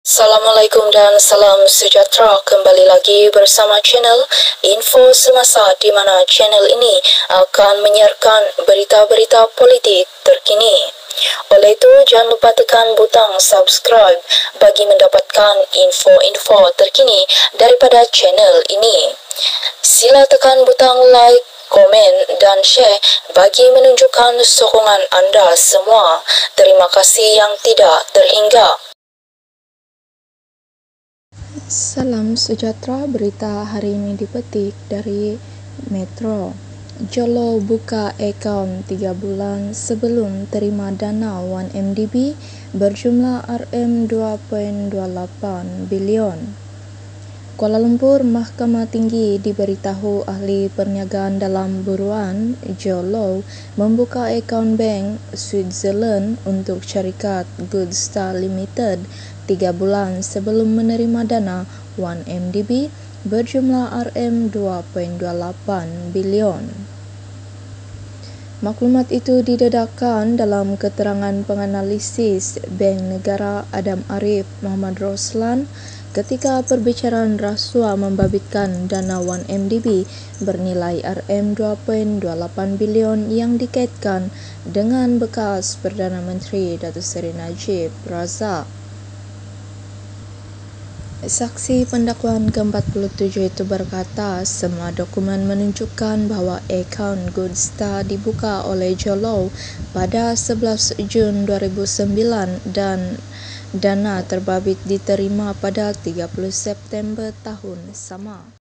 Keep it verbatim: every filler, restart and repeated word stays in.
Assalamualaikum dan salam sejahtera. Kembali lagi bersama channel Info Semasa, di mana channel ini akan menyiarkan berita-berita politik terkini. Oleh itu, jangan lupa tekan butang subscribe bagi mendapatkan info-info terkini daripada channel ini. Sila tekan butang like, komen dan share bagi menunjukkan sokongan anda semua. Terima kasih yang tidak terhingga. Salam sejahtera, berita hari ini dipetik dari Metro. Jolo buka akaun tiga bulan sebelum terima dana satu M D B berjumlah R M dua koma dua lapan bilion. Kuala Lumpur, Mahkamah Tinggi diberitahu ahli perniagaan dalam buruan Jolo membuka akaun bank Switzerland untuk syarikat Goodstar Limited tiga bulan sebelum menerima dana satu M D B berjumlah R M dua koma dua lapan bilion. Maklumat itu didedahkan dalam keterangan penganalisis Bank Negara Adam Arif Muhammad Roslan ketika perbicaraan rasuah membabitkan dana satu M D B bernilai R M dua koma dua lapan bilion yang dikaitkan dengan bekas Perdana Menteri Datuk Seri Najib Razak. Saksi pendakwaan ke empat puluh tujuh itu berkata semua dokumen menunjukkan bahawa akaun Goodstar dibuka oleh Jolo pada sebelas Jun dua ribu sembilan dan dana terbabit diterima pada tiga puluh September tahun sama.